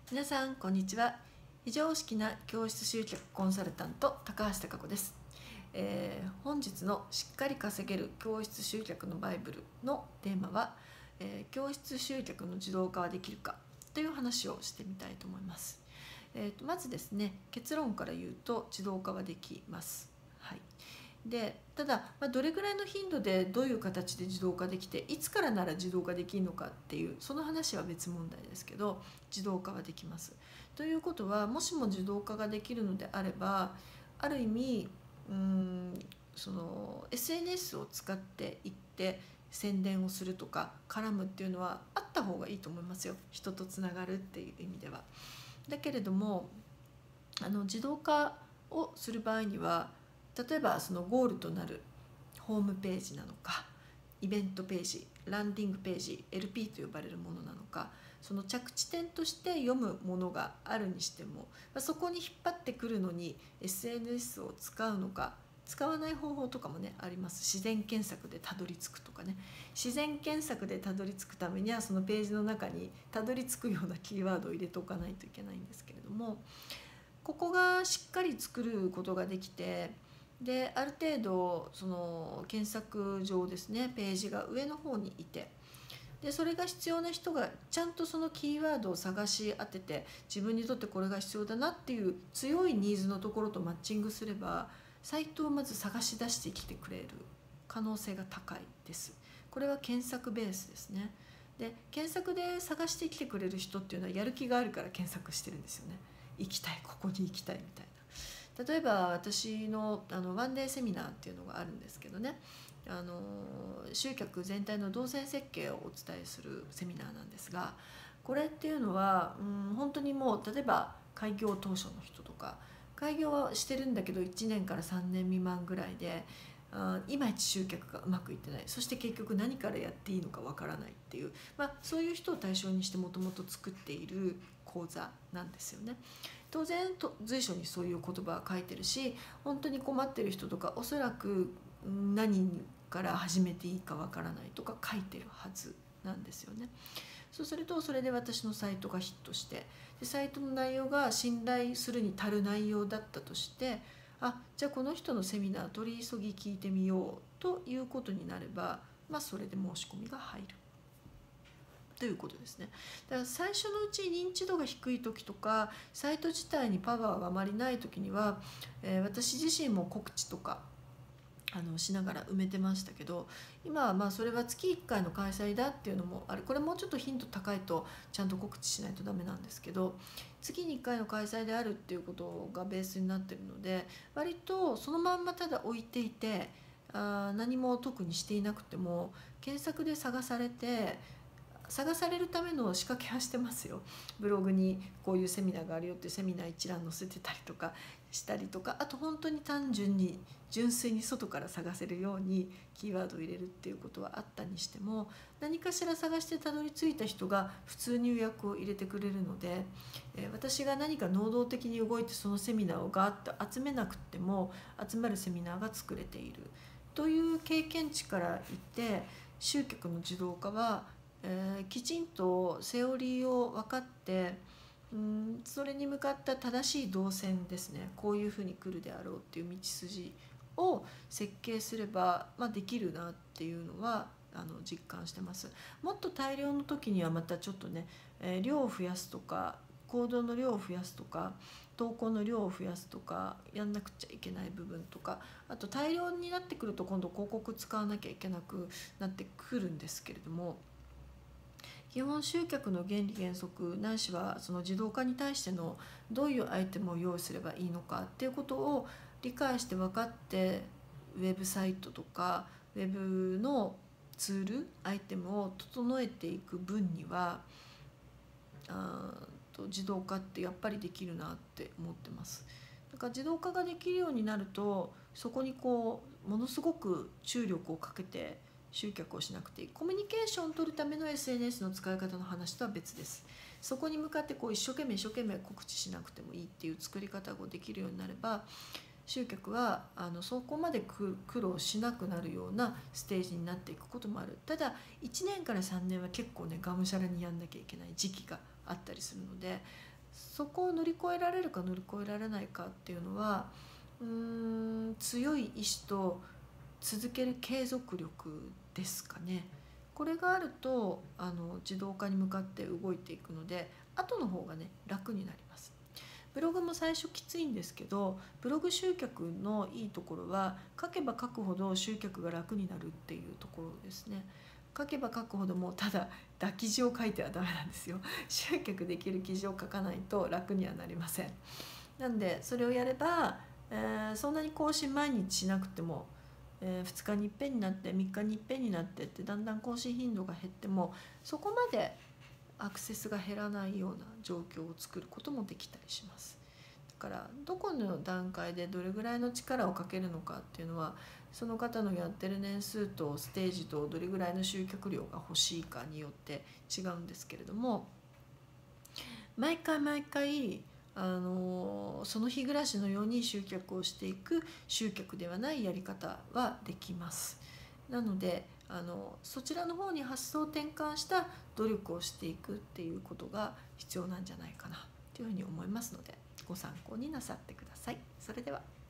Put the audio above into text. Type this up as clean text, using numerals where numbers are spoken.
皆さんこんにちは。非常識な教室集客コンサルタント高橋貴子です。本日のしっかり稼げる教室集客のバイブルのテーマは、教室集客の自動化はできるかという話をしてみたいと思います。まずですね、結論から言うと自動化はできます。はい。でただ、どれぐらいの頻度でどういう形で自動化できて、いつからなら自動化できるのかっていうその話は別問題ですけど、自動化はできます。ということは、もしも自動化ができるのであれば、ある意味その SNS を使っていって宣伝をするとか絡むっていうのはあった方がいいと思いますよ。人とつながるっていう意味では。だけれども自動化をする場合には、例えばそのゴールとなるホームページなのか、イベントページ、ランディングページ、 LP と呼ばれるものなのか、その着地点として読むものがあるにしても、そこに引っ張ってくるのに SNS を使うのか使わない方法とかもねあります。自然検索でたどり着くとかね。自然検索でたどり着くためには、そのページの中にたどり着くようなキーワードを入れておかないといけないんですけれども、ここがしっかり作ることができて、である程度その検索上ですね、ページが上の方にいて、でそれが必要な人がちゃんとそのキーワードを探し当てて、自分にとってこれが必要だなっていう強いニーズのところとマッチングすれば、サイトをまず探し出してきてくれる可能性が高いです。これは検索ベースですね。で検索で探してきてくれる人っていうのはやる気があるから検索してるんですよね。行きたい、ここに行きたいみたいな。例えば私のワンデーセミナーっていうのがあるんですけどね、集客全体の動線設計をお伝えするセミナーなんですが、これっていうのは本当にもう、例えば開業当初の人とか、開業はしてるんだけど1年から3年未満ぐらいで、いまいち集客がうまくいってない、そして結局何からやっていいのかわからないっていう、そういう人を対象にしてもともと作っている講座なんですよね。当然随所にそういう言葉は書いてるし、本当に困ってる人とか、おそらく何から始めていいかわからないとか書いてるはずなんですよね。そうすると、それで私のサイトがヒットして、でサイトの内容が信頼するに足る内容だったとして、じゃあこの人のセミナー取り急ぎ聞いてみようということになれば、それで申し込みが入るということですね。だから最初のうち認知度が低い時とか、サイト自体にパワーがあまりない時には、私自身も告知とかしながら埋めてましたけど、今はそれは月1回の開催だっていうのもある。これもうちょっと頻度高いとちゃんと告知しないとダメなんですけど、月に1回の開催であるっていうことがベースになってるので、割とそのまんまただ置いていて、何も特にしていなくても検索で探されるための仕掛けはしてますよ。ブログにこういうセミナーがあるよっていうセミナー一覧載せてたりとかしたりとか、あと本当に単純に純粋に外から探せるようにキーワードを入れるっていうことはあったにしても、何かしら探してたどり着いた人が普通に予約を入れてくれるので、私が何か能動的に動いてそのセミナーをガーッと集めなくても集まるセミナーが作れているという経験値から言って、集客の自動化はきちんとセオリーを分かって、それに向かった正しい動線ですね、こういうふうに来るであろうっていう道筋を設計すれば、できるなっていうのは実感してます。もっと大量の時にはまたちょっとね、量を増やすとか、行動の量を増やすとか、投稿の量を増やすとかやんなくちゃいけない部分とか、あと大量になってくると今度広告使わなきゃいけなくなってくるんですけれども、基本集客の原理原則ないしはその自動化に対してのどういうアイテムを用意すればいいのかっていうことを理解して分かって、ウェブサイトとかウェブのツールアイテムを整えていく分には自動化ってやっぱりできるなって思ってます。だから自動化ができるようになると、そこにものすごく注力をかけて集客をしなくていい。コミュニケーションを取るための SNS の使い方の話とは別です。そこに向かって一生懸命告知しなくてもいいっていう作り方ができるようになれば、集客はそこまで苦労しなくなるようなステージになっていくこともある。ただ1年から3年は結構ね、がむしゃらにやんなきゃいけない時期があったりするので、 そこを乗り越えられるか乗り越えられないかっていうのは強い意志と続ける継続力ですかね。これがあると自動化に向かって動いていくので、後の方がね楽になります。ブログも最初きついんですけど、ブログ集客のいいところは書けば書くほど集客が楽になるっていうところですね。書けば書くほどもただ記事を書いてはダメなんですよ。集客できる記事を書かないと楽にはなりません。なんでそれをやれば、そんなに更新毎日しなくても、2日にいっぺんになって3日にいっぺんになってってだんだん更新頻度が減ってもそこまでアクセスが減らないような状況を作ることもできたりします。だからどこの段階でどれぐらいの力をかけるのかっていうのは、その方のやってる年数とステージとどれぐらいの集客量が欲しいかによって違うんですけれども、毎回毎回その日暮らしのように集客をしていく集客ではないやり方はできます。なのでそちらの方に発想を転換した努力をしていくっていうことが必要なんじゃないかなというふうに思いますので、ご参考になさってください。それでは。